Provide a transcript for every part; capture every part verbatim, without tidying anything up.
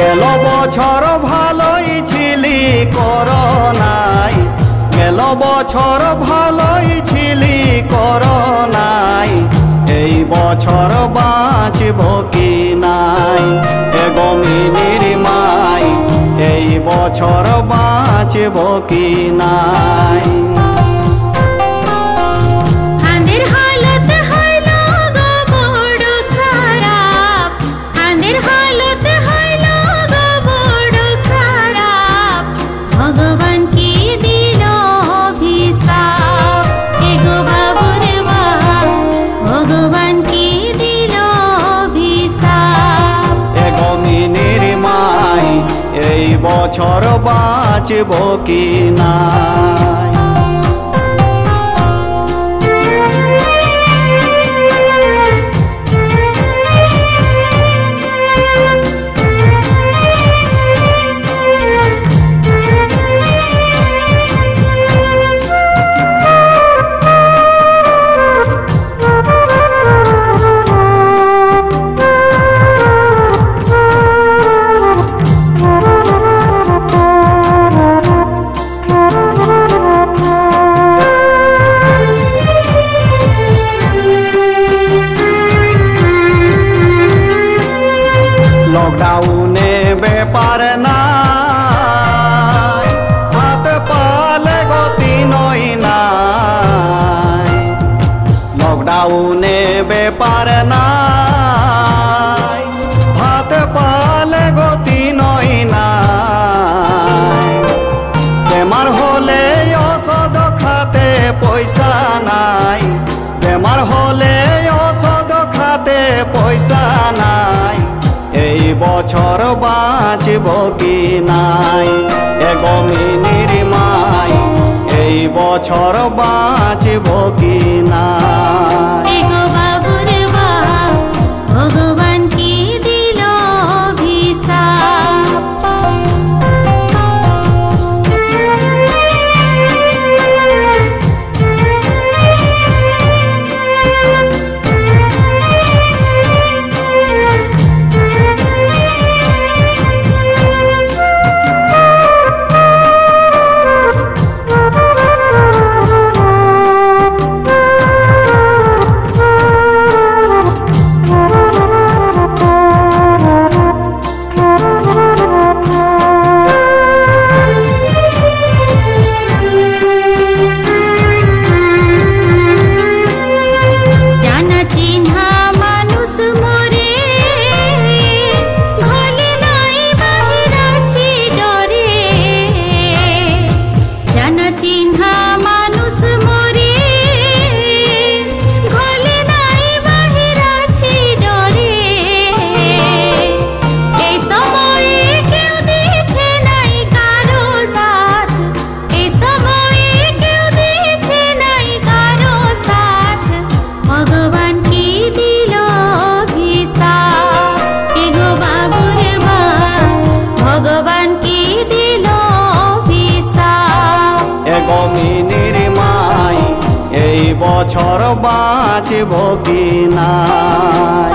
গেল বছর ভালোই ছিলি করোনাই, গেল বছর ভালোই ছিলি করোনাই, এই বছর বাঁচব কি নাই, এগো মিনির মাই এই বছর বাঁচব কি নাই। এই বছর বাঁচব কি নাই। লকডাউনে ব্যাপার নাই, হাত পালে গতি নই নাই, লকডাউনে ব্যাপার নাই, হাত পালে গতি নই নাই, বেমার হলে ওষুধ খাতে পয়সা নাই, বেমার হলে ওষুধ খাতে পয়সা নাই, এই বছর বাঁচব কি নাই, এগো মিনির মাই এই বছর বাঁচব কি নাই। ভগবান কি দিল অভিশাপ, এগো মিনির মাই এই বছর বাঁচব কি নাই।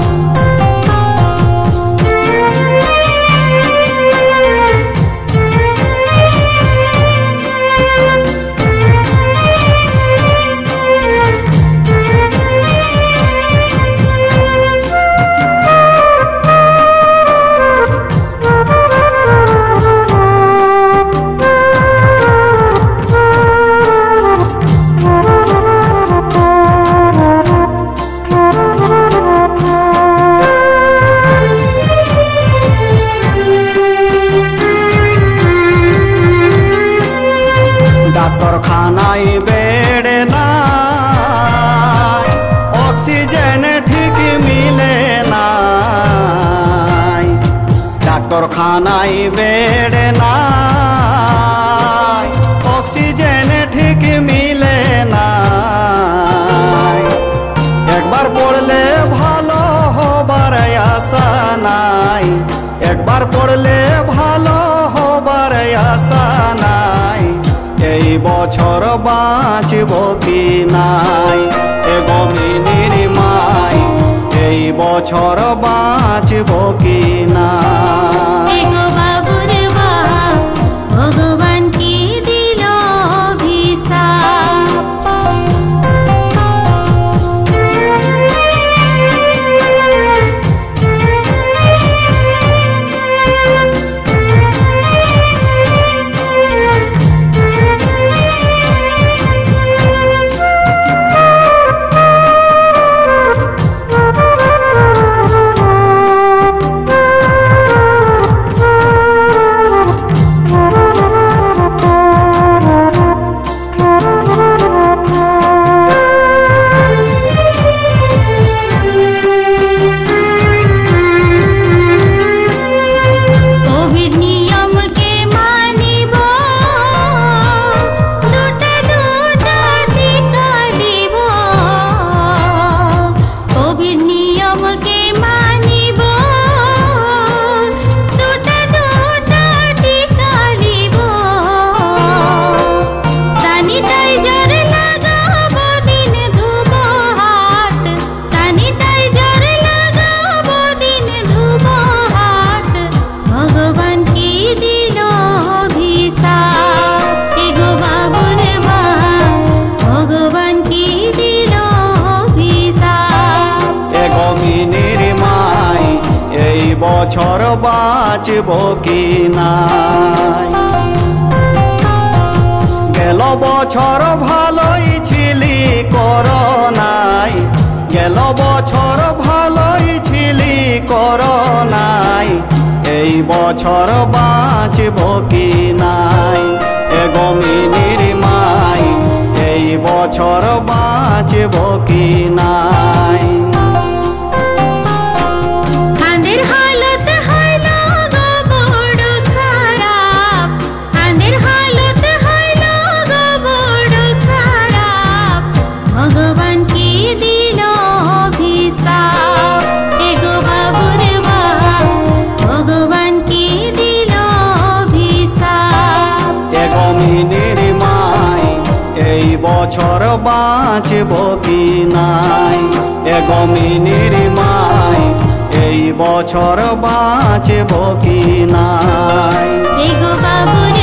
ডাক্তারখানায় বেড নাই, অক্সিজেন ঠিক মিলে নাই, ডাক্তারখানায় বেড নাই, অক্সিজেন ঠিক মিলে নাই, একবার পড়লে ভালো হবার আশা নাই, একবার পড়লে ভালো হবার আশা নাই, এই বছর বাঁচব কি নাই, এগো মিনির মাই এই বছর বাঁচব কি নাই। বছর বাঁচব কি নাই। গেল বছর ভালোই ছিলি করোনাই, গেল বছর ভালোই ছিলি করোনাই, এই বছর বাঁচব কি নাই। এগো মিনির মাই, এই বছর বাঁচব কি নাই। আঁদের হালত হইল গো বড় খারাপ, আঁদের হালত হইল গো বড় খারাপ, ভগবান কি দিল অভিশাপ। এগো বাবুর বাপ, ভগবান কি দিল অভিশাপ। এগো মিনির মাই, এই বছর বাঁচব কি নাই। এগো মিনির মাই, এই বছর বাঁচব কি নাই। এগো বাবুর